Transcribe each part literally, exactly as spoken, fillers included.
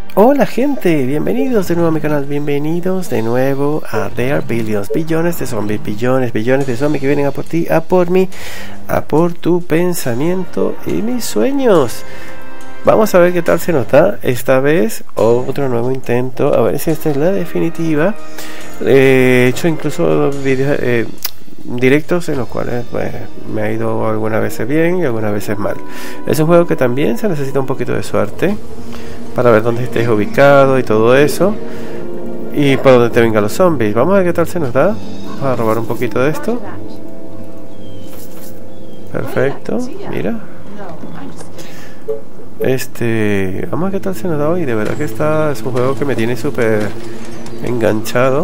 Hola gente, bienvenidos de nuevo a mi canal, bienvenidos de nuevo a There Are Billions, billones de zombies, billones, billones de zombies que vienen a por ti, a por mí, a por tu pensamiento y mis sueños. Vamos a ver qué tal se nos da esta vez, otro nuevo intento, a ver si esta es la definitiva. He hecho incluso videos, eh, directos en los cuales pues, me ha ido algunas veces bien y algunas veces mal. Es un juego que también se necesita un poquito de suerte para ver dónde estés ubicado y todo eso, y por dónde te vengan los zombies. Vamos a ver qué tal se nos da. Vamos a robar un poquito de esto. Perfecto, mira. Este, vamos a ver qué tal se nos da hoy. De verdad que está, es un juego que me tiene súper enganchado.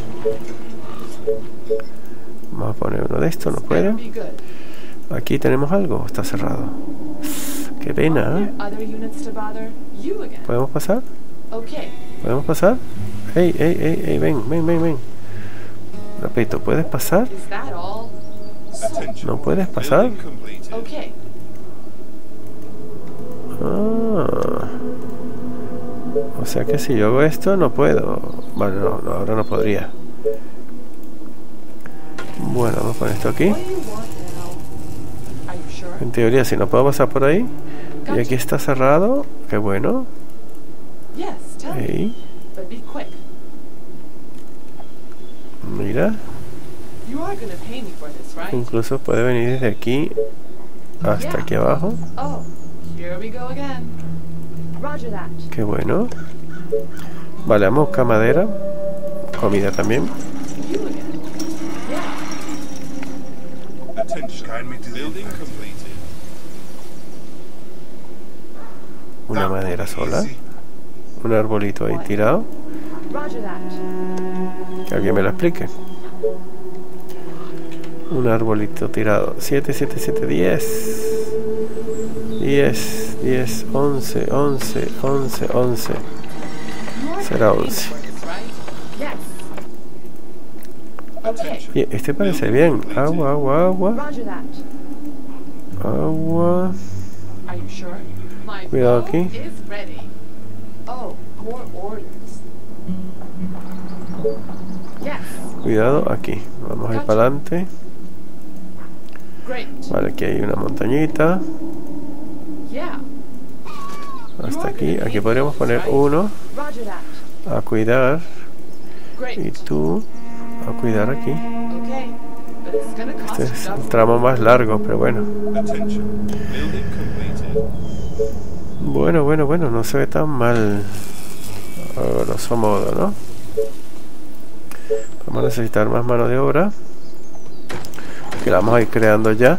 Vamos a poner uno de estos, no puedo. Aquí tenemos algo, está cerrado. Qué pena, ¿eh? ¿Podemos pasar? ¿Podemos pasar? Ey, ey, ey, ey, ven, ven, ven, ven. Repito, ¿puedes pasar? ¿No puedes pasar? Ah. O sea que si yo hago esto no puedo. Bueno, no, no, ahora no podría. Bueno, vamos a poner esto aquí. En teoría, si no puedo pasar por ahí. Y aquí está cerrado. Qué bueno. Ahí. Mira. Incluso puede venir desde aquí hasta aquí abajo. Qué bueno. Vale, vamos a buscar madera. Comida también. Una madera sola. Un arbolito ahí tirado. Que alguien me lo explique. Un arbolito tirado. siete, siete, siete, diez. diez, diez, once, once, once, once. Será once. Y este parece bien. Agua, agua, agua. Agua. Cuidado aquí. Cuidado aquí. Vamos a ir para adelante. Vale, aquí hay una montañita. Hasta aquí. Aquí podríamos poner uno a cuidar. Y tú a cuidar aquí. Este es un tramo más largo, pero bueno. Bueno, bueno, bueno, no se ve tan mal. A grosso modo, ¿no? Vamos a necesitar más mano de obra, que la vamos a ir creando ya.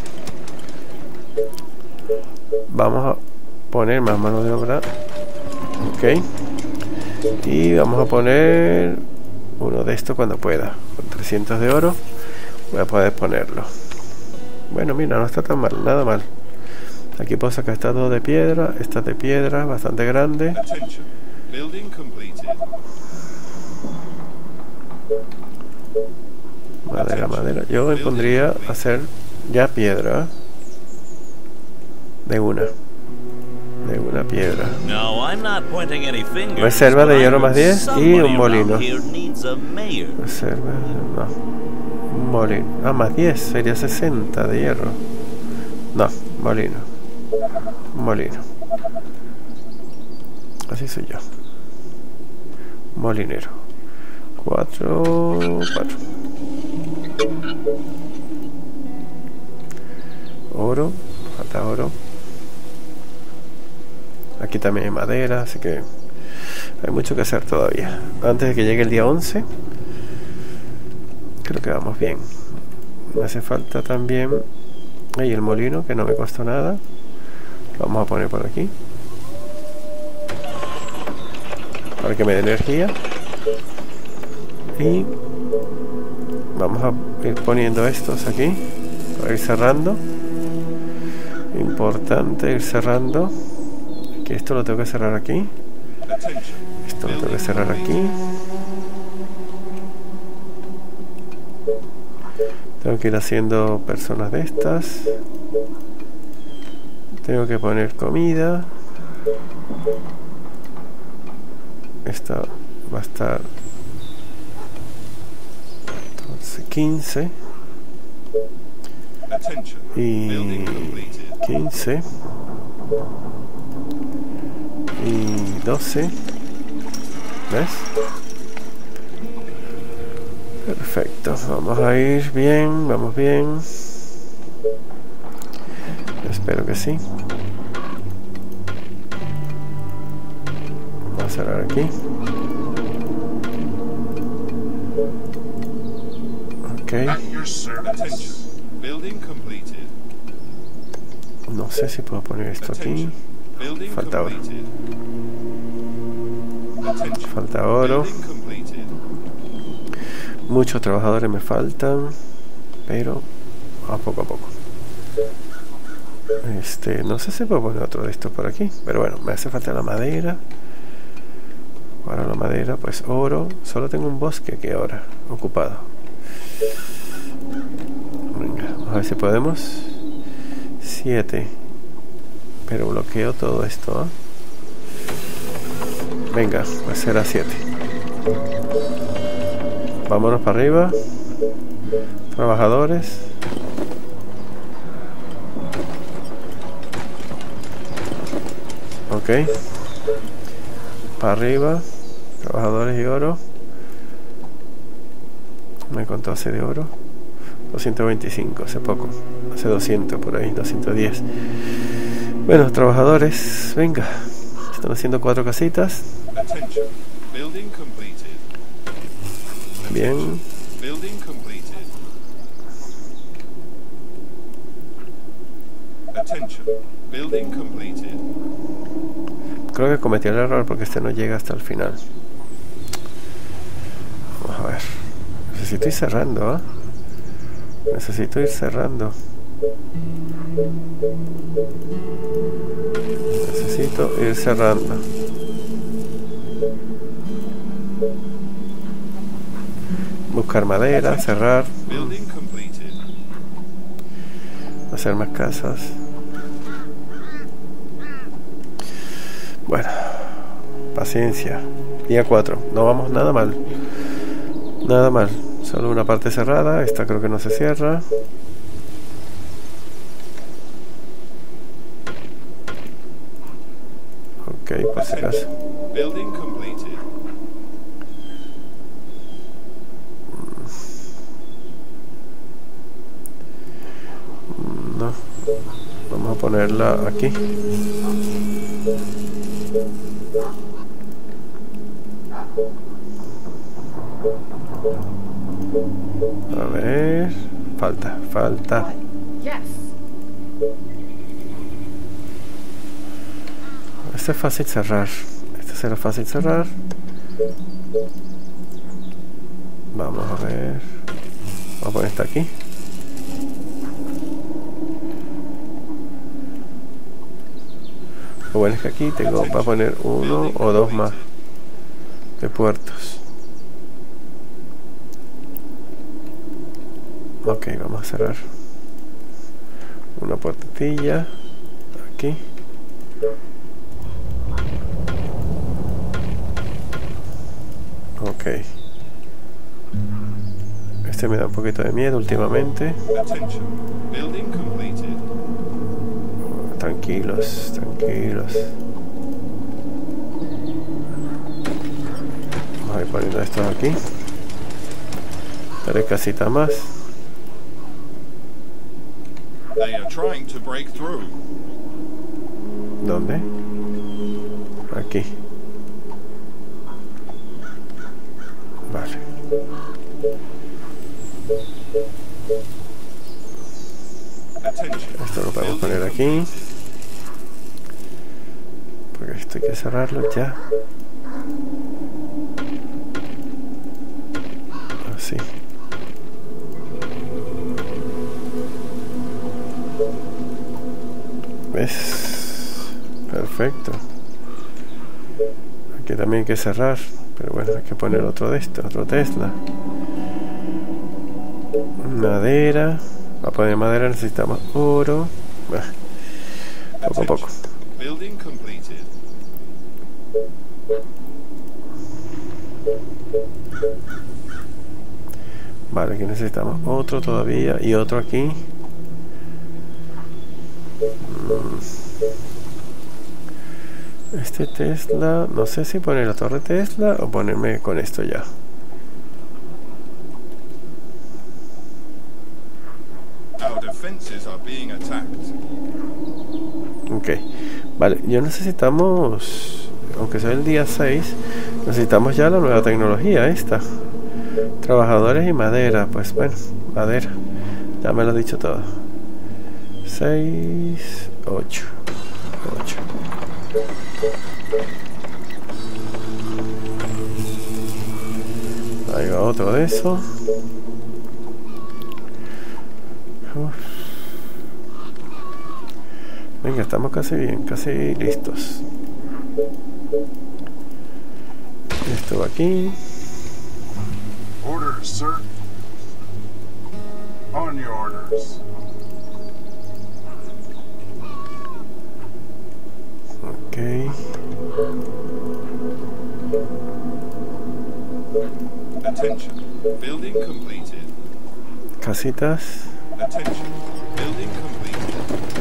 Vamos a poner más mano de obra. Ok. Y vamos a poner uno de estos cuando pueda. Con trescientos de oro voy a poder ponerlo. Bueno, mira, no está tan mal, nada mal. Aquí puedo sacar esta dos de piedra. Esta de piedra, bastante grande. Madera, madera. Yo me pondría a hacer ya piedra. De una. De una piedra. Reserva de hierro más diez y un molino. Reserva, no. Un molino. Ah, más diez. Sería sesenta de hierro. No, molino. Un molino. Así soy yo. Molinero. Cuatro. Cuatro. Oro. Falta oro. Aquí también hay madera, así que hay mucho que hacer todavía. Antes de que llegue el día once, creo que vamos bien. Me hace falta también ahí el molino, que no me costó nada. Lo vamos a poner por aquí para que me dé energía. Y vamos a ir poniendo estos aquí para ir cerrando. Importante ir cerrando. Que esto lo tengo que cerrar aquí. Esto lo tengo que cerrar aquí. Tengo que ir haciendo personas de estas. Tengo que poner comida. esta va a estar entonces quince y quince y doce. ¿Ves? Perfecto, vamos a ir bien, vamos bien. Espero que sí. Vamos a cerrar aquí. Ok. No sé si puedo poner esto aquí. Falta oro. Falta oro. Muchos trabajadores me faltan, pero a poco a poco. Este, no sé si puedo poner otro de estos por aquí, pero bueno, me hace falta la madera. Para la madera, pues oro. Solo tengo un bosque aquí ahora ocupado. Venga, vamos a ver si podemos. Siete. Pero bloqueo todo esto, ¿eh? Venga, pues será siete. Vámonos para arriba. Trabajadores. Ok. Para arriba. Trabajadores y oro. Me contó hace de oro. doscientos veinticinco, hace poco. Hace doscientos por ahí, doscientos diez. Bueno, trabajadores, venga. Están haciendo cuatro casitas. Bien. Creo que cometí el error porque este no llega hasta el final. Vamos a ver. Necesito ir cerrando, ¿eh? Necesito ir cerrando. Necesito ir cerrando. Buscar madera, cerrar. Hacer más casas. Bueno, paciencia. Día cuatro. No vamos nada mal. Nada mal. Solo una parte cerrada. Esta creo que no se cierra. Ok, por si acaso. No. Vamos a ponerla aquí. A ver, falta, falta. Este es fácil cerrar. Este será fácil cerrar. Vamos a ver. Vamos a poner esta aquí. Lo bueno es que aquí tengo para poner uno o dos más de puertos. Ok, vamos a cerrar una puertilla aquí. Ok. Este me da un poquito de miedo últimamente. Tranquilos, tranquilos. Vamos a ir poniendo esto aquí. Tres casitas más. ¿Dónde? Aquí. Vale. Esto lo podemos poner aquí. Porque esto hay que cerrarlo ya. Así. ¿Ves? Perfecto. Aquí también hay que cerrar. Pero bueno, hay que poner otro de estos, otro Tesla. Madera. Para poner madera necesitamos oro. Bah, poco a poco. Vale, aquí necesitamos otro todavía y otro aquí. Mm. Este Tesla, no sé si poner la torre Tesla o ponerme con esto ya. Ok, vale, yo necesitamos, aunque sea el día seis, necesitamos ya la nueva tecnología esta. Trabajadores y madera, pues bueno, madera, ya me lo he dicho todo. seis, ocho, ocho. Ahí va otro de eso. Uf. Venga, estamos casi bien, casi listos. Esto va aquí. Orders, sir. On your orders. Ok. Attention. Building completed. Casitas. Attention. Building completed.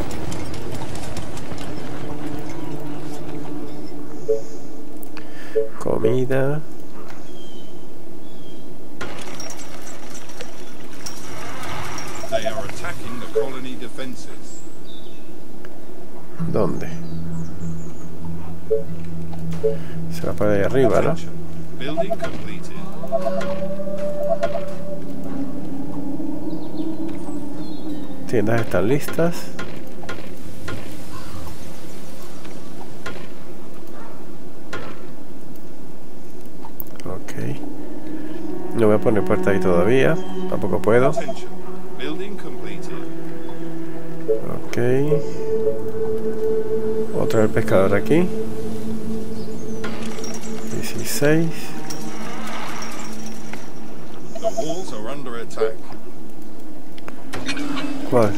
Comida. They are attacking the colony defenses. ¿Dónde? Se va para ahí arriba, ¿no? Attention. Building completed. Tiendas están listas. Ok. No voy a poner puerta ahí todavía. Tampoco puedo. Attention. Building completed. Ok. Otro del pescador aquí. dieciséis. The walls are under attack. ¿Cuál?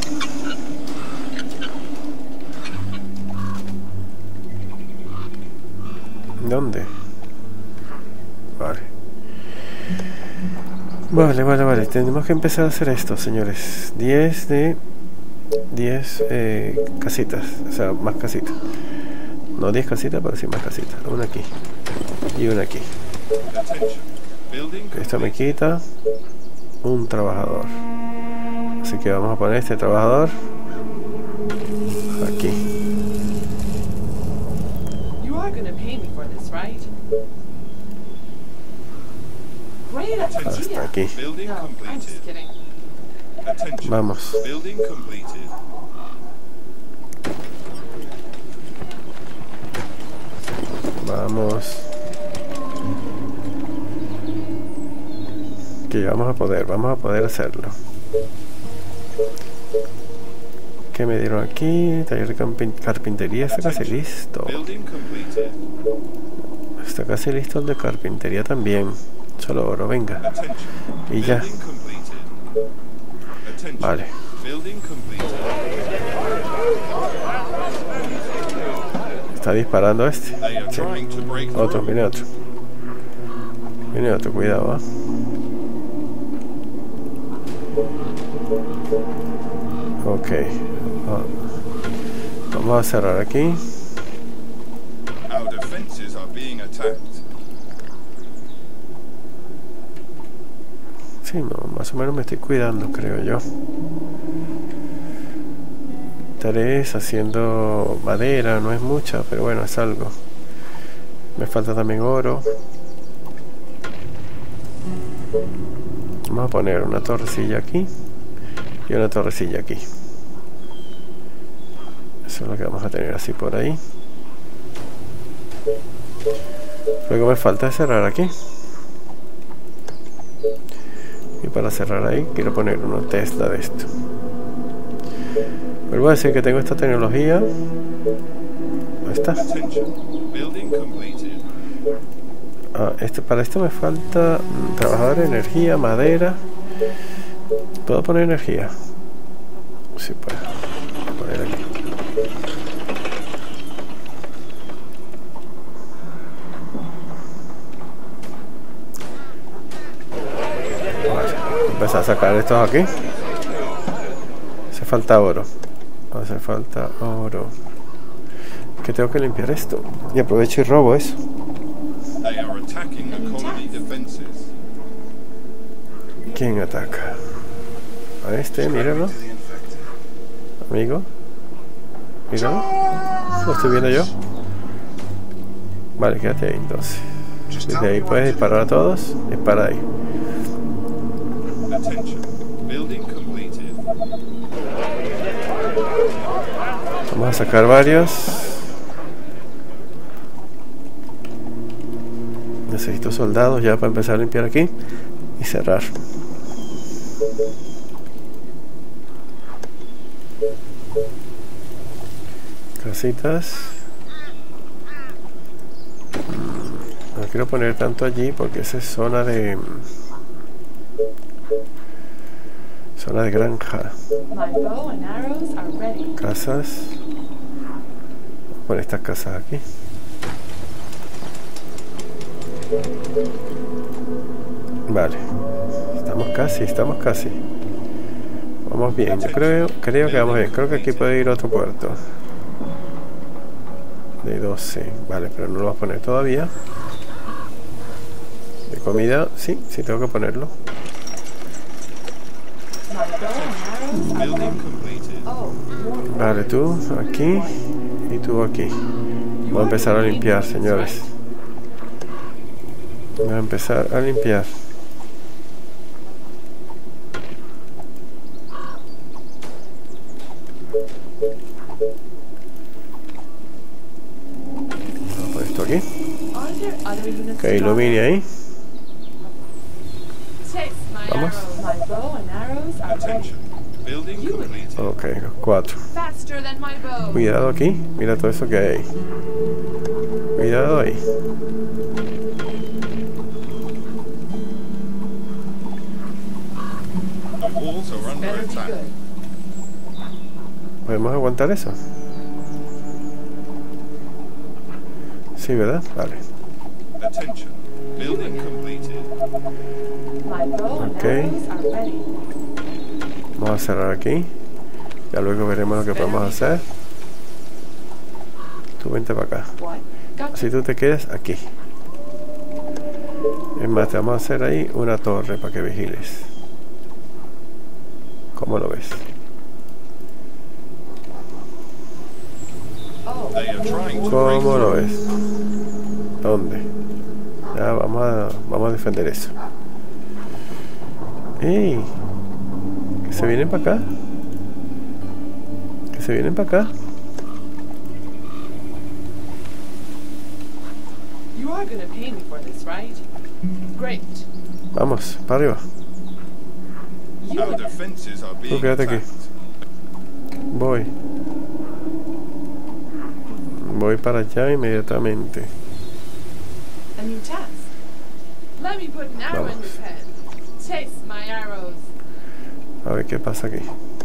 ¿Dónde? Vale. Vale, vale, vale. Tenemos que empezar a hacer esto, señores. diez de... diez eh, casitas. O sea, más casitas. No diez casitas, pero sí más casitas. Una aquí. Y una aquí. Esto me quita un trabajador. Así que vamos a poner este trabajador aquí. You are going to pay me for this, right? Great Hasta idea. aquí. Building No, I'm just completed. kidding. Attention. Vamos. Building completed. Vamos. Que vamos a poder, vamos a poder hacerlo. ¿Qué me dieron aquí? Taller de carpin- carpintería, está casi listo. Building completed. Está casi listo el de carpintería también. Solo oro, venga. Attention. Y ya. Building completed. Attention. Vale. Building completed. Está disparando este. They are Sí. trying to break Otro, through. viene otro. Viene otro, cuidado, ¿eh? Ok. Ah. Vamos a cerrar aquí. Our defenses are being attacked. Sí, no, más o menos me estoy cuidando, creo yo. Tres haciendo madera, no es mucha, pero bueno, es algo. Me falta también oro. Vamos a poner una torrecilla aquí y una torrecilla aquí. Eso es lo que vamos a tener así por ahí. Luego me falta cerrar aquí. Y para cerrar ahí quiero poner unos Tesla de esto. Pero voy a decir que tengo esta tecnología. Ahí está. Attention. Building completed. Ah, este, para esto me falta mm, trabajador de energía, madera. ¿Puedo poner energía? Sí, puedo. Voy a poner aquí. empezar a sacar estos aquí. Hace falta oro. Hace falta oro. Que tengo que limpiar esto. Y aprovecho y robo eso. They are attacking the colony defenses. ¿Quién ataca? A este, míralo. Amigo. Míralo. Lo estoy viendo yo. Vale, quédate ahí entonces. Desde ahí puedes disparar a todos. Dispara ahí. Attention. Building completed. Vamos a sacar varios. Necesito soldados ya para empezar a limpiar aquí y cerrar. Casitas. No quiero poner tanto allí porque esa es zona de zona de granja. My bow and arrows are ready. Casas. Voy a poner estas casas aquí. Vale. Estamos casi, estamos casi. Vamos bien, yo creo, creo que vamos bien. Creo que aquí puede ir otro puerto. De doce. Vale, pero no lo voy a poner todavía. De comida, sí, sí tengo que ponerlo. My bow and arrows are Building ready. completed. Oh, more Vale, tú aquí y tú aquí. Voy a empezar a limpiar, señores. Voy a empezar a limpiar. Vamos a poner esto aquí. Are there other units? Que ilumine ahí. Chase my Vamos. arrows. My bow and arrows are ready. Attention. Building completed. Ok, los cuatro. Faster than my bow. Cuidado aquí. Mira todo eso que hay ahí. Cuidado ahí. The walls are under Better be attack. good. ¿Podemos aguantar eso? Sí, ¿verdad? Vale. Attention. Building completed. My bow and Okay. arrows are ready. Vamos a cerrar aquí. Ya luego veremos lo que podemos hacer. Tú vente para acá. What? Got Si tú te quedas aquí. Es más, te vamos a hacer ahí una torre para que vigiles. ¿Cómo lo ves? Oh, They are trying to break ¿Cómo lo through. ves? ¿Dónde? Ya, vamos a, vamos a defender eso. ¡Ey! Que se vienen para acá. Que se vienen para acá. you are gonna pay me for this, right? Great. Vamos, para arriba. You Our again. defenses are being quédate aquí. attacked. Voy. Voy para allá inmediatamente. A new task. Let me put an arrow in Vamos. his head. Chase my arrows. A ver qué pasa aquí.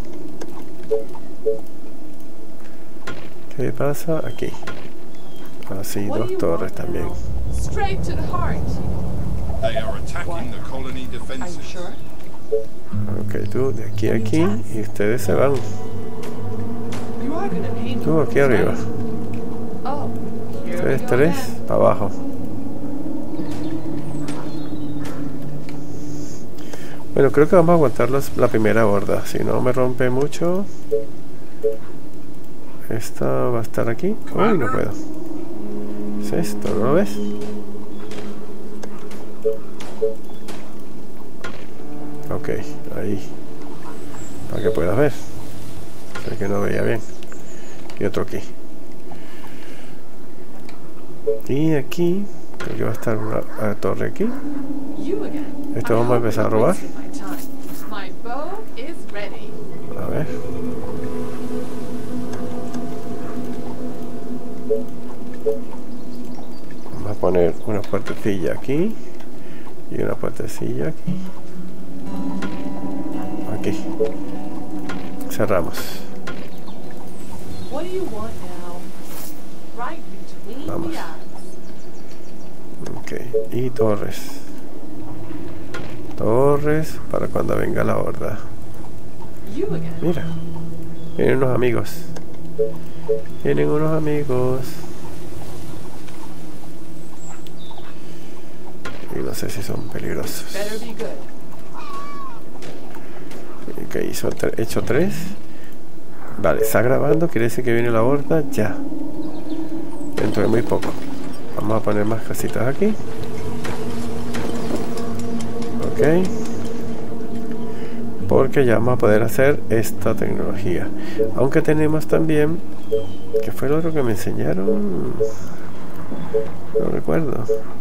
¿Qué pasa aquí? Así, What do dos you torres want también. now? Straight to the heart. They are attacking the colony Are you defenses. sure? Ok, tú de aquí a aquí y ustedes se van. You are gonna pay me Tú for aquí this, arriba. right? Oh, here we Ustedes go tres then. para abajo. Bueno, creo que vamos a aguantar los- la primera horda. Si no me rompe mucho. Esta va a estar aquí. Uy, no puedo. ¿Es esto? ¿No lo ves? Ok, ahí. Para que puedas ver. Sé que no veía bien. Y otro aquí. Y aquí. Creo que va a estar una, una torre aquí. You again. Esto I vamos a hope empezar a you're robar. wasting my time. My bow is ready. A ver. Vamos a poner una puertecilla aquí. Y una puertecilla aquí. Aquí. Cerramos. What do you want now? Right between Vamos. the eyes. Ok. Y torres. torres para cuando venga la horda. You again. Mira, vienen unos amigos. Vienen unos amigos. Y no sé si son peligrosos. Better be good. Ok, hizo tre- hecho tres. Vale, está grabando, quiere decir que viene la horda ya. Dentro de muy poco. Vamos a poner más casitas aquí. Ok. Porque ya vamos a poder hacer esta tecnología. Aunque tenemos también... ¿Qué fue lo otro que me enseñaron? No recuerdo.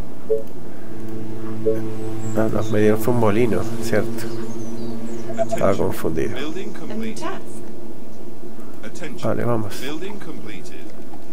Ah, no, me dieron fue un molino, cierto. Estaba Attention. confundido. Building A new complete. task. Attention. Vale, vamos. Building completed.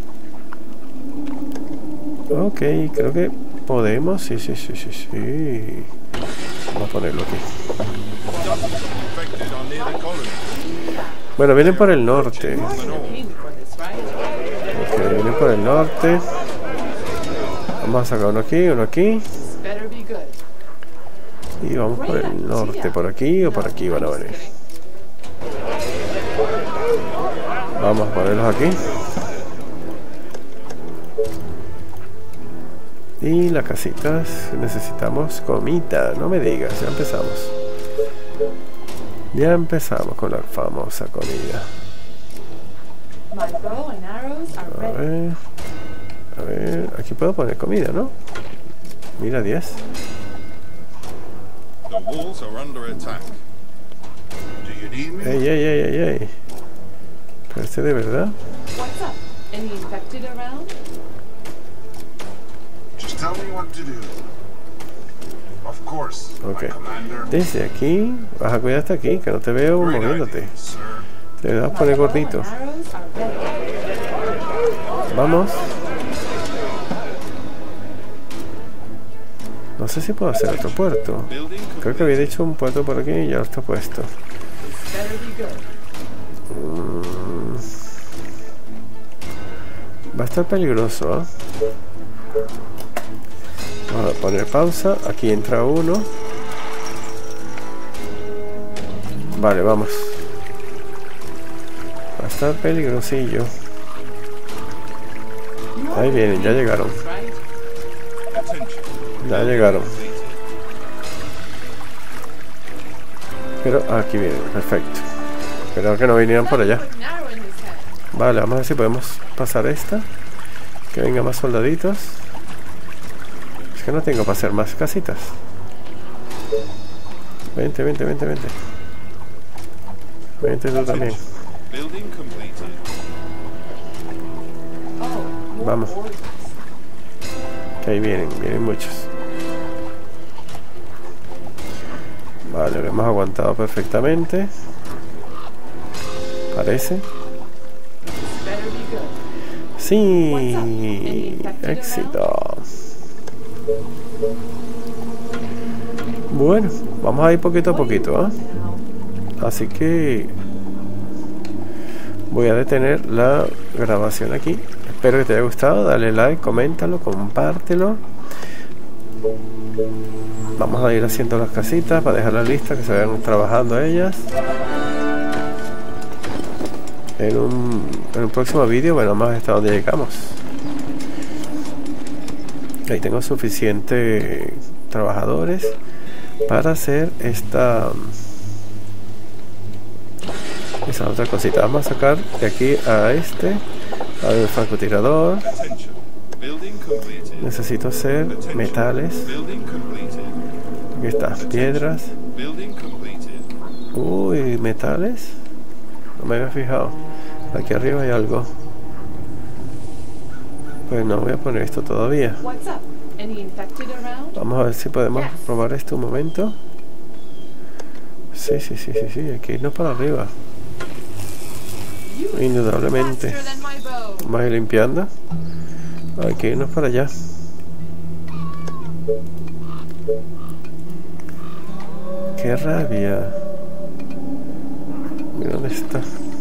Ok, creo que podemos. Sí, sí, sí, sí, sí. Vamos a ponerlo aquí. Infected are near the colony. Bueno, vienen por el norte. You're gonna pay me for this, right? Ok, vienen por el norte. Vamos a sacar uno aquí, uno aquí. This better be good. Y vamos por el norte. Por aquí o por aquí van a venir. Vamos a ponerlos aquí. Y las casitas, necesitamos comida, no me digas, ya empezamos. Ya empezamos con la famosa comida. My bow and arrows are A ready. ver, a ver, aquí puedo poner comida, ¿no? Mira, diez. The walls are under attack. Do you need me? Ey, ey, ey, ey, ey. Pero este de verdad. What's up? Any infected around? Just tell me what to do. Of course, Ok. my commander. Desde aquí, vas a cuidar hasta aquí, que no te veo Great moviéndote. idea, sir. Te vas a My poner bow gordito. and arrows are ready. Vamos. No sé si puedo hacer otro puerto. Building Creo que había dicho un puerto por aquí y ya lo está puesto. This better be good. Mm. Va a estar peligroso, ¿eh? Vamos a poner pausa. Aquí entra uno. Vale, vamos. Va a estar peligrosillo. You're Ahí gonna vienen, pay ya me for llegaron. this, right? Attention. Ya llegaron. Completed. Pero aquí vienen, perfecto. Esperaba que no vinieran por allá. Put an arrow in his head. Vale, vamos a ver si podemos pasar esta. Que vengan más soldaditos. Es que no tengo para hacer más casitas. Vente, vente, vente, vente. Vente tú también. Building completed. Oh, more Vamos. orders. Que ahí vienen, vienen muchos. Vale, lo hemos aguantado perfectamente. Parece. This better be good. Sí, éxito. Bueno, vamos a ir poquito a poquito, ¿eh? Now, Así que voy a detener la grabación aquí. Espero que te haya gustado. Dale like, coméntalo, compártelo. Vamos a ir haciendo las casitas para dejarlas listas, que se vayan trabajando ellas. En un, en un próximo vídeo, bueno, más hasta donde llegamos. Ahí tengo suficientes trabajadores para hacer esta esa otra cosita. Vamos a sacar de aquí a este, al francotirador. Attention. Building completed. Necesito hacer Attention. metales. Building completed. Aquí está, piedras. Building completed. Uy, metales. No me había fijado. Aquí arriba hay algo. Pues no voy a poner esto todavía. what's up? Any infected around? Vamos a ver si podemos probar esto un momento. Sí, sí, sí, sí, sí. Hay que irnos para arriba. You Indudablemente. faster than my bow. Vamos a ir limpiando. Hay que irnos para allá. Qué rabia. Mira dónde está.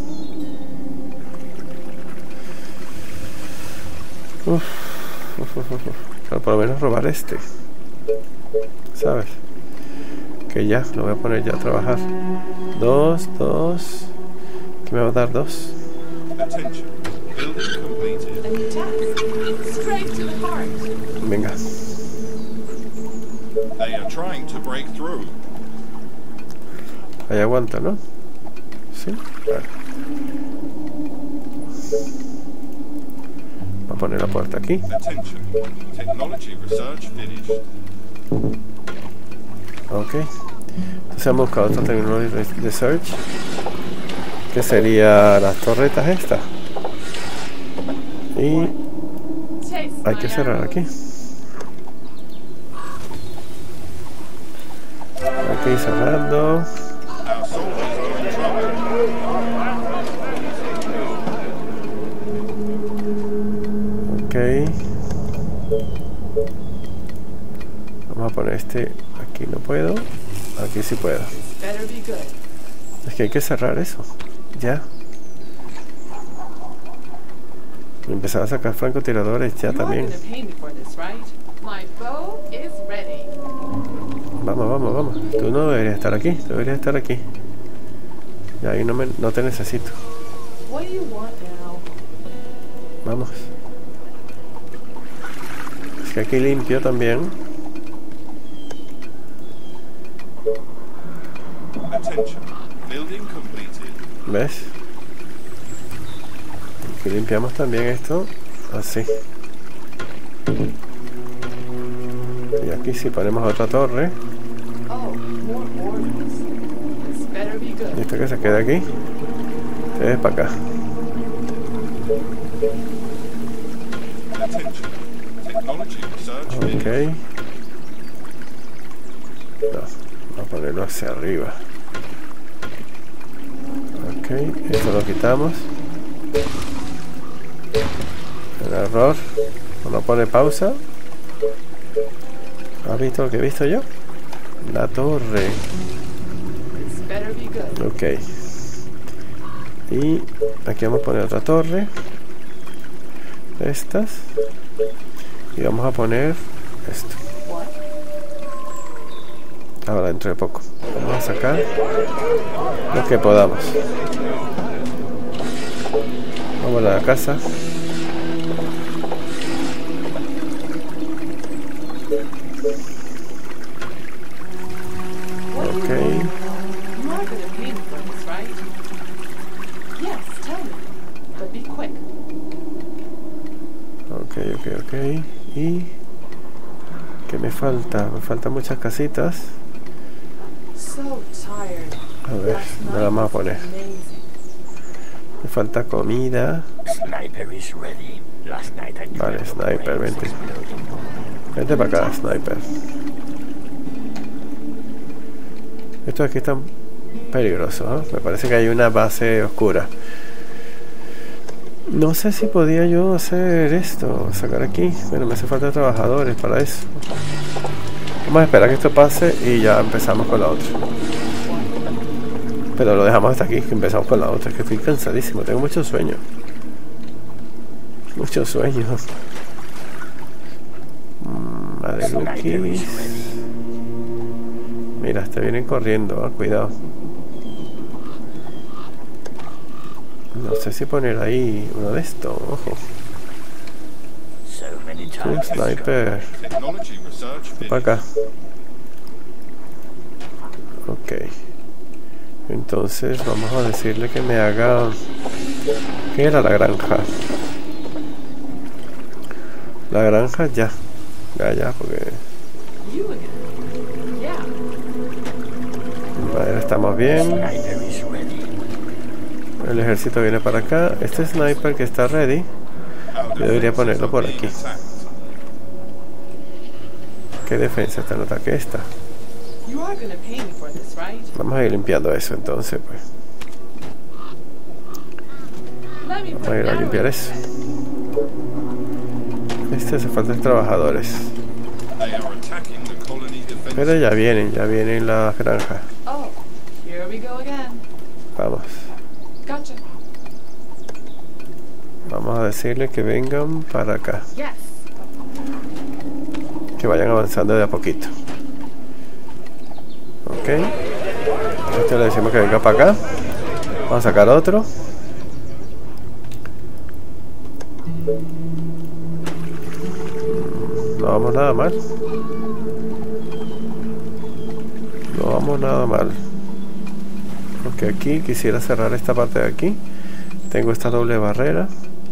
Uf, uf, uf, uf. Pero por lo menos robar este. ¿Sabes? Que ya, lo voy a poner ya a trabajar. Dos, dos. ¿Qué me va a dar dos? Attention. Building completed. A new task. Straight to the heart. Venga. They are trying to break through. Ahí aguanta, ¿no? Sí. Vale. Voy a poner la puerta aquí. Attention. Technology research finished. Ok. Entonces hemos buscado otra Technology Research, que sería las torretas estas. Y Taste hay my que cerrar arrows. aquí. Aquí cerrando. Our soldiers are in trouble. Ok. Vamos a poner este. Aquí no puedo. Aquí sí puedo. Better be good. Es que hay que cerrar eso. Ya. Empezar a sacar francotiradores ya You are también. gonna pay me for this, right? My bow is ready. Vamos, vamos, vamos. Tú no deberías estar aquí. Tú deberías estar aquí. Ya ahí no, me, no te necesito. What do you want now? Vamos. Es que aquí limpio también. Attention. Building completed. ¿Ves? Aquí limpiamos también esto. Así. Y aquí si ponemos otra torre. Oh, more orders. This better be Y good. esta que se queda aquí. Te ves para acá. Attention. Technology research Ok. finished. No, vamos a ponerlo hacia arriba. Ok, esto lo quitamos. El error. No pone pausa. ¿Has visto lo que he visto yo? La torre. This better be good. Ok. Y aquí vamos a poner otra torre. Estas. Y vamos a poner esto. What? Ahora dentro de poco. Vamos a sacar lo que podamos. Vamos a la casa. What do you Ok. want? You are gonna pay me for this, right? Yes, tell me. But be quick. Ok, ok, ok. Y... ¿qué me falta? Me faltan muchas casitas. So tired. A ver, Last me la night vamos a was poner. amazing. Me falta comida. Sniper is ready. Last night I Vale, tried to sniper, raise vente. exploding bomb. Vente para acá, sniper. Estos aquí están peligrosos, ¿eh? Me parece que hay una base oscura. No sé si podía yo hacer esto, sacar aquí. Bueno, me hace falta trabajadores para eso. Vamos a esperar que esto pase y ya empezamos con la otra. Pero lo dejamos hasta aquí, que empezamos con la otra. Es que estoy cansadísimo, tengo mucho sueño. Mucho sueño. Mm, Sniper is Madelukis. ready. Mira, te vienen corriendo, ah, cuidado. No sé si poner ahí uno de estos, ojo. So many Tú, times. sniper. Technology research Para acá. finished. Ok. Entonces vamos a decirle que me haga... ¿qué era la granja? La granja ya. Ya, ya, porque... You again. Yeah. Vale, estamos bien. Sniper is ready. El ejército viene para acá. Este sniper que está ready. Our Yo debería defenses ponerlo are por being aquí. attacked. ¿Qué defensa está en ataque esta? You are gonna pay me for this, right? Vamos a ir limpiando eso entonces, pues. Let me Vamos put a ir a an limpiar arrow eso. in. Este hace falta trabajadores. They are attacking the colony defenses. Pero ya vienen, ya vienen las granjas. Oh, here we go again. Vamos. Gotcha. Vamos a decirle que vengan para acá. Yes. Que vayan avanzando de a poquito. Ok. Ok. Este le decimos que venga para acá. Vamos a sacar otro. No vamos nada mal. No vamos nada mal. Porque aquí quisiera cerrar esta parte de aquí. Tengo esta doble barrera.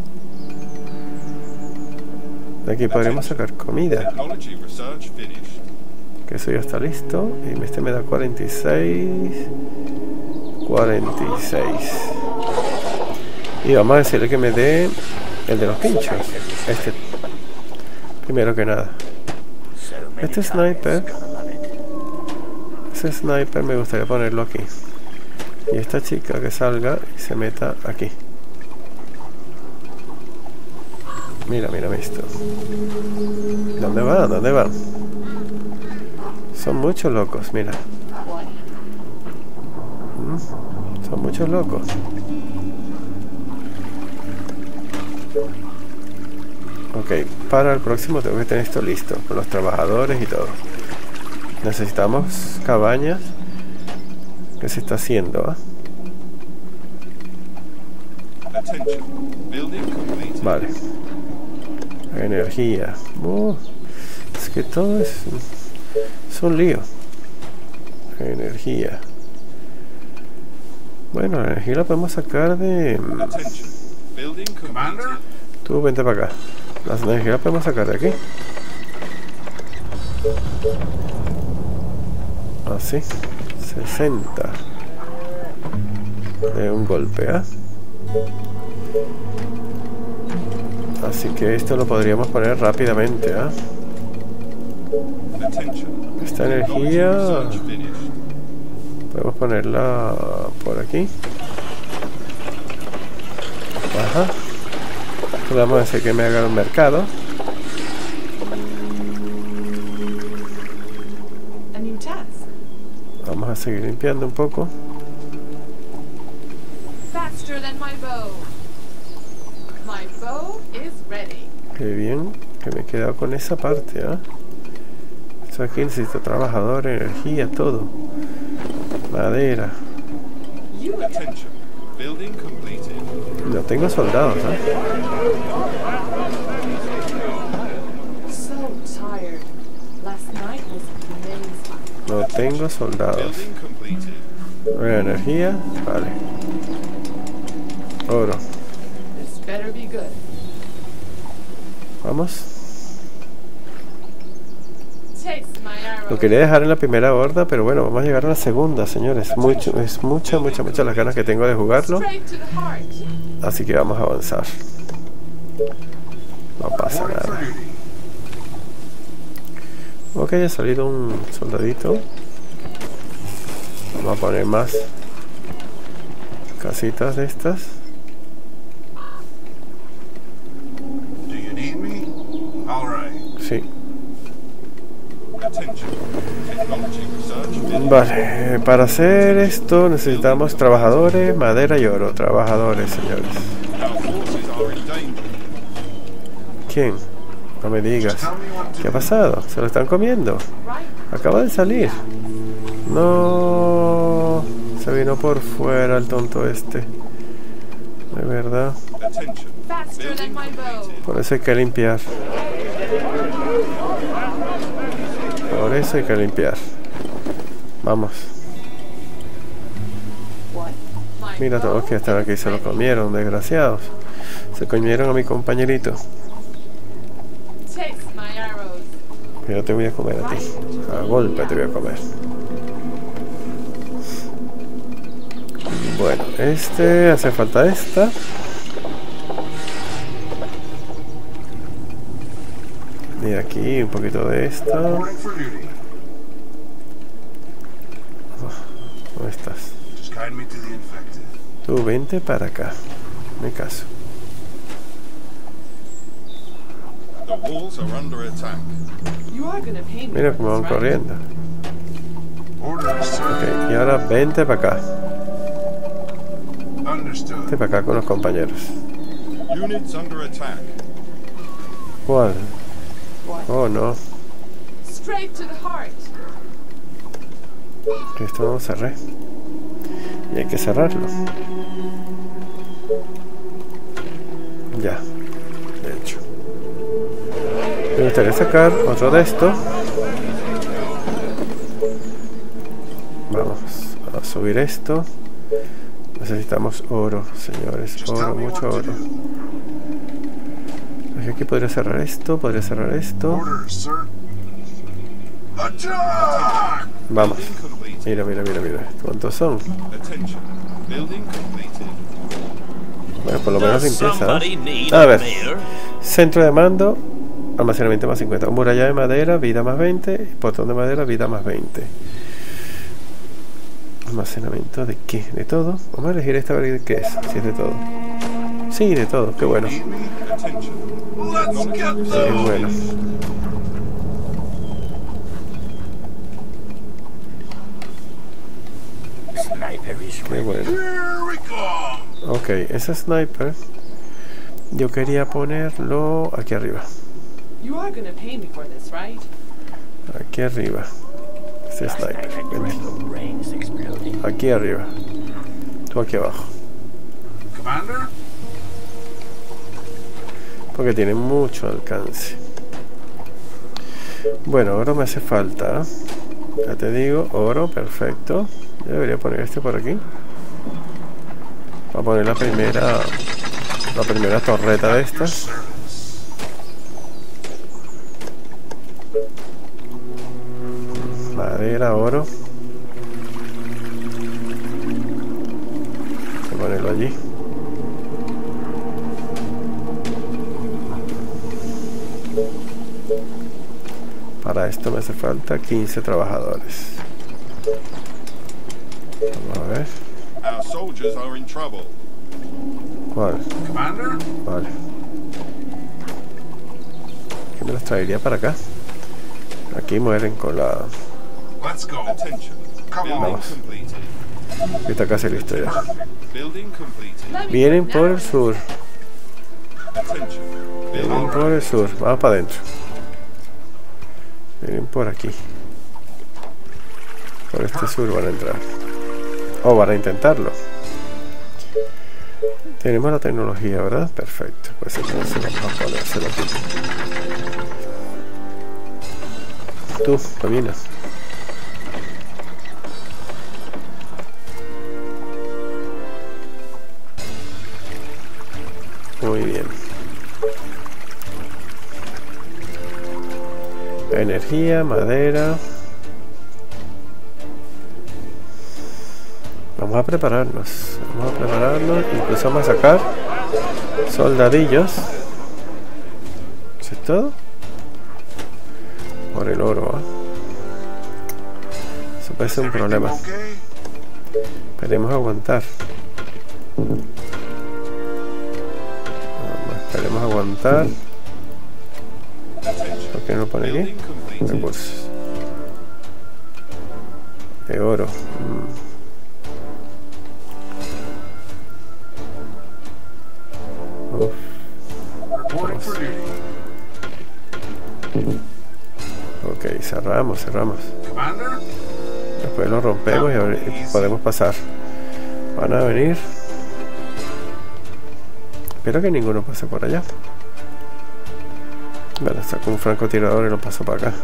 De aquí podríamos sacar comida. Technology research finished. Que eso ya está listo. Y este me da cuarenta y seis. cuarenta y seis. Y vamos a decirle que me dé el de los pinchos. Este. Primero que nada. So many Este targets. sniper. Gonna love it. Ese sniper me gustaría ponerlo aquí. Y esta chica que salga y se meta aquí. Mira, mira esto. ¿Dónde van? ¿Dónde van? Son muchos locos, mira. What? Mm, Son muchos locos. Ok, para el próximo tengo que tener esto listo. Con los trabajadores y todo. Necesitamos cabañas. ¿Qué se está haciendo? ¿Ah? Attention. Building completed. Vale. Energía. Uh, es que todo es, es un lío. Energía. Bueno, la energía la podemos sacar de... Attention. Building Commander? completed. Tú vente para acá. La energía la podemos sacar de aquí. Así. sesenta. De un golpe, ¿ah? Así que esto lo podríamos poner rápidamente, ¿ah? Attention. Esta Technology energía research finished. podemos ponerla por aquí. Ajá. Le vamos a decir que me haga un mercado. A new task. Vamos a seguir limpiando un poco. Faster than my bow. My bow is ready. Qué bien que me he quedado con esa parte, ¿ah? Esto aquí necesito trabajador, energía, todo. Madera. You Attention. Building completed. No tengo soldados, ¿ah? so tired. Last night was amazing. No tengo soldados. Building completed. Bueno, energía, vale. Oro. This better be good. Vamos. Taste my arrow. Lo quería dejar en la primera horda, pero bueno, vamos a llegar a la segunda, señores. Mucho, es mucha, mucha, mucha las ganas que tengo de jugarlo. Straight to the heart. Así que vamos a avanzar. No pasa Reporting for nada. duty. Ok, ha salido un soldadito. Vamos a poner más casitas de estas. Do you need me? All right. Sí. Attention. Technology research finished. Vale, para hacer esto necesitamos trabajadores, madera y oro. Trabajadores, señores. Our forces are in danger. ¿Quién? No me digas. Tell me what to ¿Qué ha do. pasado? ¿Se lo están comiendo? Right? Acaba de salir. No. Se vino por fuera el tonto este. De verdad. Attention. Faster than my bow. Por eso hay que limpiar. Por eso hay que limpiar. Vamos. What? My Mira, todos los que están aquí se lo comieron, desgraciados. Se comieron a mi compañerito. Taste my arrows. Yo te voy a comer a ti. A golpe te voy a comer. Bueno, este hace falta esta. Y aquí un poquito de esta. Reporting for duty. ¿Dónde estás? Just guide me to the infected. Tú vente para acá. Me caso. The walls are under attack. You are gonna pay me Mira for cómo van this, right? corriendo. Orders, sir. Ok, y ahora vente para acá. Vente Understood. para acá con los compañeros. Units under attack. ¿Cuál? What? Oh, no. Straight to the heart. Esto no lo cerré. Y hay que cerrarlo. Ya. De hecho. Me gustaría sacar otro de esto. Vamos a subir esto. Necesitamos oro, señores. Oro, mucho oro. Aquí podría cerrar esto, podría cerrar esto. Orders, sir. Attack! Vamos. Mira, mira, mira, mira. ¿Cuántos son? Attention. Building completed. Bueno, por lo menos Does limpieza, somebody ¿no? need A a ver. mayor? Centro de mando. Almacenamiento más cincuenta. Muralla de madera, vida más veinte. Portón de madera, vida más veinte. Almacenamiento de qué? ¿De todo? Vamos a elegir esta, a ver qué es. Si es de todo. Sí, de todo. Qué bueno. Attention. Let's get Qué them! bueno. Sniper is Qué ready. bueno. Here we go! Ok, ese sniper. Yo quería ponerlo aquí arriba. You are gonna pay me for this, right? Aquí arriba. Ese sniper. Vente. Brains exploding. Aquí arriba. Tú aquí abajo. Commander? Porque tiene mucho alcance. Bueno, oro me hace falta. Ya te digo, oro, perfecto. Yo debería poner este por aquí. Voy a poner la primera. La primera torreta de estas. Madera, oro. Voy a ponerlo allí. Para esto me hace falta quince trabajadores. Vamos a ver. Our soldiers are in trouble. ¿Cuál? Commander? Vale. ¿Qué me los traería para acá? Aquí mueren con la... Let's go. Attention. Come on. Building Vamos. completed. Esta casi listo ya. Building completed. Let me Vienen know por now. el sur. Attention. Vienen Building por el sur. Vamos para adentro. Vienen por aquí. Por este sur van a entrar. O van a intentarlo. Tenemos la tecnología, ¿verdad? Perfecto. Pues entonces vamos a ponérselo aquí. Tú, camina. Muy bien. Energía, madera. Vamos a prepararnos. Vamos a prepararnos. Incluso vamos a sacar soldadillos. ¿Eso es todo? Por el oro, ¿eh? Eso puede ser un problema. Okay? Esperemos aguantar. Vamos, esperemos aguantar. ¿Por qué no lo pone aquí? Building completed. Recursos. De oro. Mm. Uf. Reporting for duty. Ok, cerramos, cerramos. Commander? Después lo rompemos y abri- y podemos pasar. Van a venir. Espero que ninguno pase por allá. Bueno, saco un francotirador y lo paso para acá.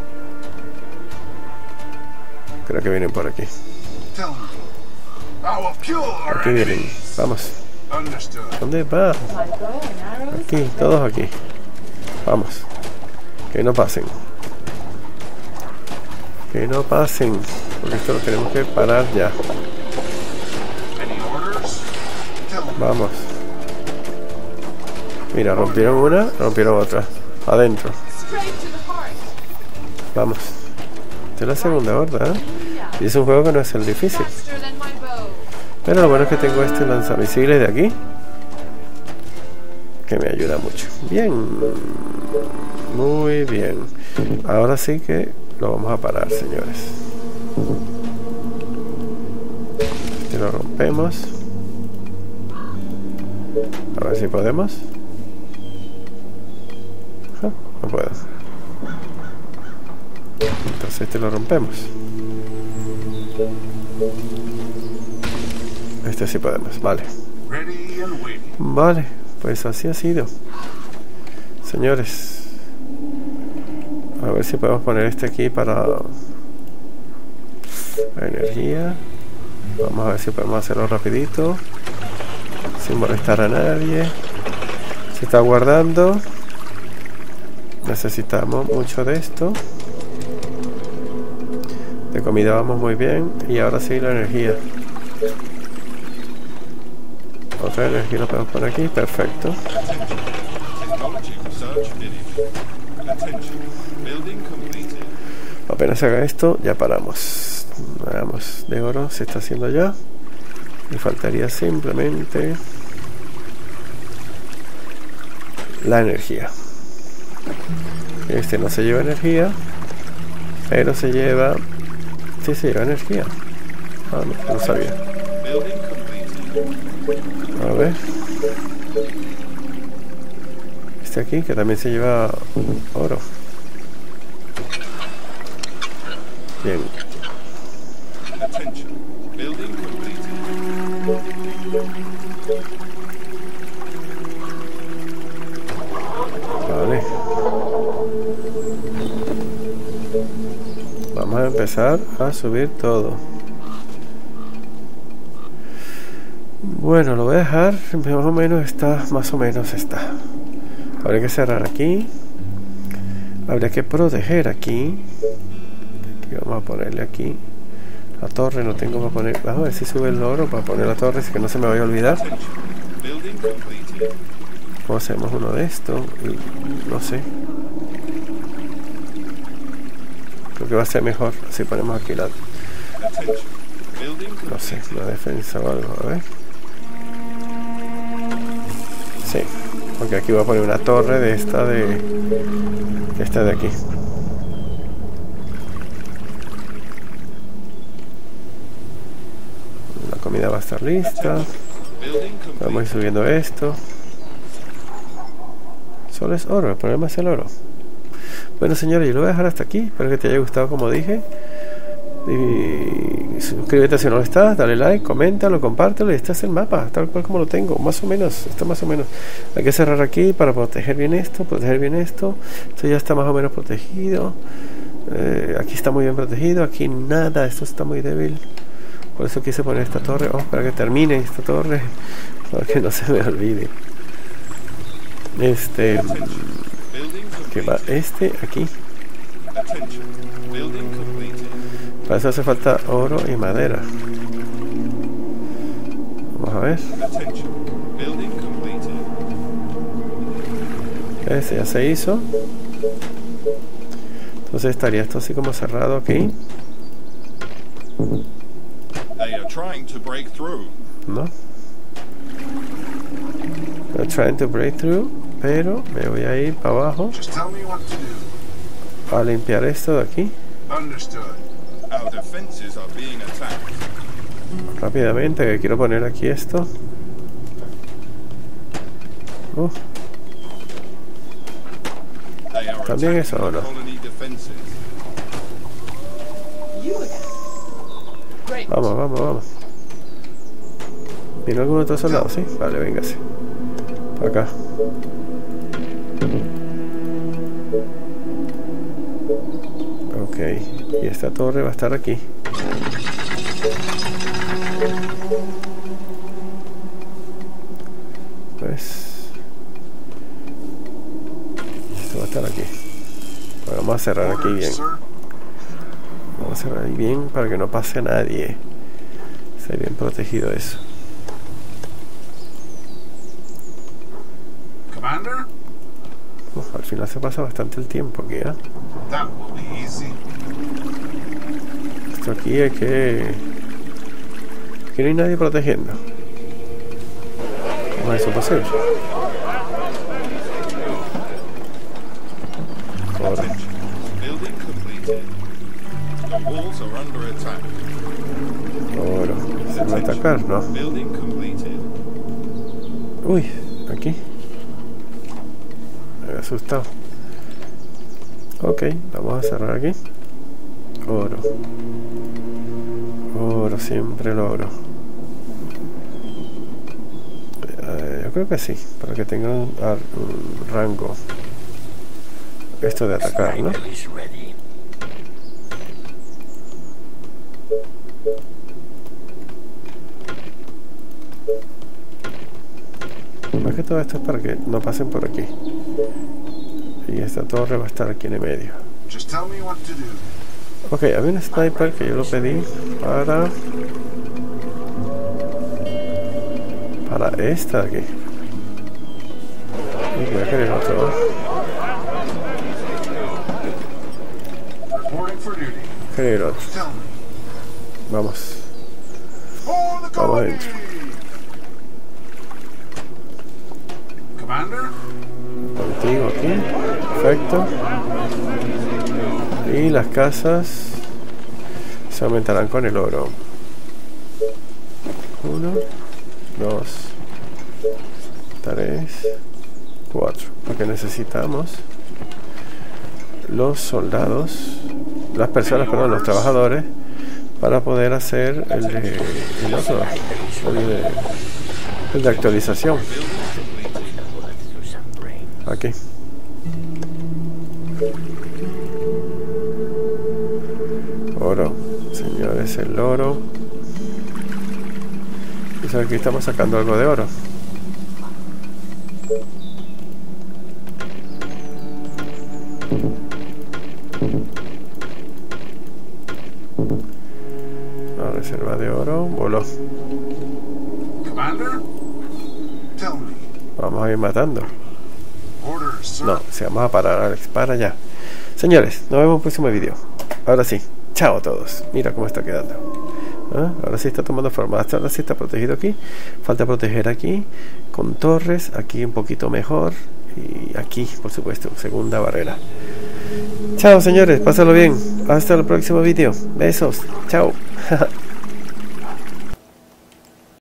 Creo que vienen por aquí. Tell them. I will kill our Aquí vienen. enemies. Vamos. Understood. ¿Dónde va? My bow and arrows. Aquí, todos aquí. Vamos. Que no pasen. Que no pasen. Porque esto lo tenemos que parar ya. Any orders? Tell them. Vamos. Mira, rompieron una, rompieron otra. Adentro. Straight to the heart. Vamos. Esta es la segunda horda, ¿eh? Y es un juego que no es el difícil. Faster than my bow. Pero lo bueno es que tengo este lanzamisiles de aquí. Que me ayuda mucho. Bien. Muy bien. Ahora sí que lo vamos a parar, señores. Este lo rompemos. A ver si podemos. Ah, no puedo. Entonces este lo rompemos. Este sí podemos, vale. Ready and waiting. Vale, pues así ha sido. Señores, a ver si podemos poner este aquí para la energía. Vamos a ver si podemos hacerlo rapidito, sin molestar a nadie. Se está guardando. Necesitamos mucho de esto. De comida vamos muy bien. Y ahora sí la energía. Otra energía lo podemos poner aquí. Perfecto. Technology research finished. Attention. Building completed. Apenas haga esto, ya paramos. Veamos, de oro se está haciendo ya. Me faltaría simplemente la energía. Este no se lleva energía, pero se lleva... Sí, se lleva energía. Ah, no, no sabía. Building completed. A ver. Este aquí, que también se lleva oro. Bien. Attention. Building completed. Vale. Vamos a empezar a subir todo. Bueno, lo voy a dejar. Más o menos está. Más o menos está. Habría que cerrar aquí. Habría que proteger aquí. Aquí vamos a ponerle aquí. La torre no tengo para poner. Vamos a ver si sube el oro para poner la torre, así que no se me vaya a olvidar. Building completed. ¿Cómo hacemos uno de estos? Y no sé. Creo que va a ser mejor si ponemos aquí la... Attention. Building No sé, completed. una defensa o algo. A ver. Sí. Porque aquí voy a poner una torre de esta de... Esta de aquí. La comida va a estar lista. Building Vamos a ir completed. subiendo esto. Solo es oro, el problema es el oro. Bueno, señores, yo lo voy a dejar hasta aquí. Espero que te haya gustado, como dije. Y suscríbete si no lo estás, dale like, coméntalo, compártelo. Y este es el mapa, tal cual como lo tengo. Más o menos, está más o menos. Hay que cerrar aquí para proteger bien esto, proteger bien esto. Esto ya está más o menos protegido. Eh, aquí está muy bien protegido. Aquí nada, esto está muy débil. Por eso quise poner esta torre. Oh, para que termine esta torre. Para que no se me olvide. Este... Building Que va completed. este aquí. Attention. Building completed. Para eso hace falta oro y madera. Vamos a ver. Attention. Building completed. Ese ya se hizo. Entonces estaría esto así como cerrado aquí. They are trying to break through. ¿No? Estoy trying to break through. Pero me voy a ir para abajo Just tell me what to do. a limpiar esto de aquí. Understood. Our defenses are being attacked. Rápidamente, que quiero poner aquí esto. Uh, They are También attacking eso, ¿o no? the colony defenses. You again. Great. vamos, vamos, vamos. ¿Vino algún otro soldado? Sí. Vale, véngase. Para acá. Ok. Y esta torre va a estar aquí. Pues... Esto va a estar aquí. Bueno, vamos a cerrar aquí bien. Orders, sir. Vamos a cerrar ahí bien para que no pase a nadie. Esté bien protegido eso. Commander? Uf, al final se pasa bastante el tiempo aquí, ¿eh? That will be easy. Esto aquí hay que... Aquí no hay nadie protegiendo. ¿Cómo es eso posible? Ahora, Attention. Building completed. The walls are under attack. ahora. ¿Se va a atacar? No. Building completed. Uy, aquí. Me había asustado. Ok, vamos a cerrar aquí. Oro. Oro, siempre el oro. Eh, yo creo que sí, para que tenga un, un rango. Esto de atacar, ¿no? Sniper is ready. Más que todo esto es para que no pasen por aquí. Y esta torre va a estar aquí en el medio. Just tell me what to do. Ok, había un sniper que yo lo pedí para... Para esta de aquí. Y voy a querer otro. Reporting for duty. Querer otro. Tell me. Vamos. For the Vamos colony! adentro. Commander? Contigo aquí. Perfecto. Y las casas se aumentarán con el oro. Uno, dos, tres, cuatro. Porque necesitamos los soldados, las personas, perdón, los trabajadores, para poder hacer el de el otro, el de, el de actualización. Aquí. Oro, señores, el oro. Y aquí estamos sacando algo de oro. La reserva de oro voló. Commander? Tell me. Vamos a ir matando. Orders, sir. No, se vamos a parar, Alex, para allá. Señores, nos vemos en el próximo video. Ahora sí, chao a todos. Mira cómo está quedando. ¿Ah? Ahora sí está tomando forma. Hasta ahora sí está protegido aquí. Falta proteger aquí con torres. Aquí un poquito mejor. Y aquí, por supuesto, segunda barrera. Chao, señores, pásalo bien. Hasta el próximo video. Besos. Chao.